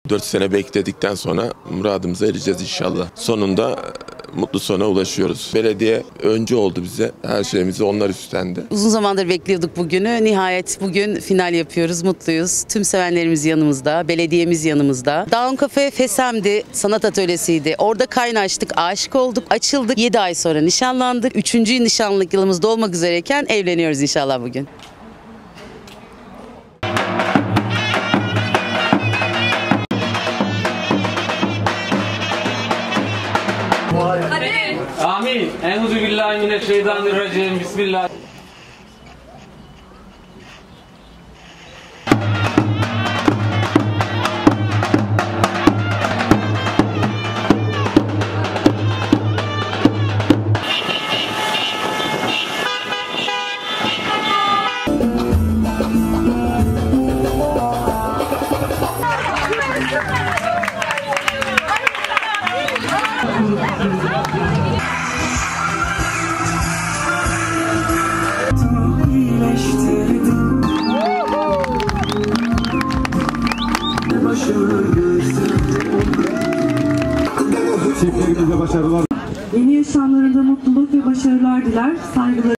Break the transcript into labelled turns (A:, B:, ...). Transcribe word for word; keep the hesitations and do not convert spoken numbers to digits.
A: dört sene bekledikten sonra muradımıza ereceğiz inşallah. Sonunda mutlu sona ulaşıyoruz. Belediye öncü oldu bize. Her şeyimizi onlar üstlendi.
B: Uzun zamandır bekliyorduk bugünü. Nihayet bugün final yapıyoruz. Mutluyuz. Tüm sevenlerimiz yanımızda. Belediyemiz yanımızda. Down Cafe Fesem'di. Sanat atölyesiydi. Orada kaynaştık. Aşık olduk. Açıldık. yedi ay sonra nişanlandık. Üçüncü nişanlılık yılımızda olmak üzereyken evleniyoruz inşallah bugün.
C: Amin. Euzubillahimineşşeytanirracim. Bismillah.
D: Çiftlerimize başarılar.
E: Yeni yaşamlarında mutluluk ve başarılar diler. Saygılar.